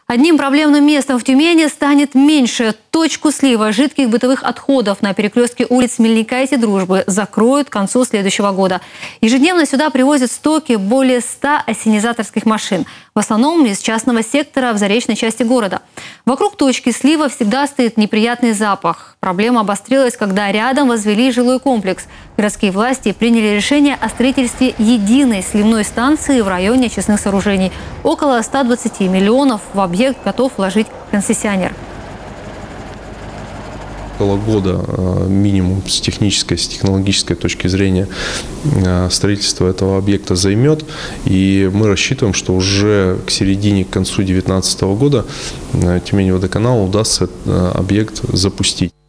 Одним проблемным местом в Тюмени станет меньше. Точку слива жидких бытовых отходов на перекрестке улиц Мельника и Дружбы закроют к концу следующего года. Ежедневно сюда привозят стоки более 100 ассенизаторских машин. В основном из частного сектора в заречной части города. Вокруг точки слива всегда стоит неприятный запах. Проблема обострилась, когда рядом возвели жилой комплекс. Городские власти приняли решение о строительстве единой сливной станции в районе очистных сооружений. Около 120 миллионов в объект готов вложить концессионер. Около года минимум с технической, с технологической точки зрения строительство этого объекта займет. И мы рассчитываем, что уже к середине, к концу 2019 года Тюмень-Водоканалу удастся объект запустить.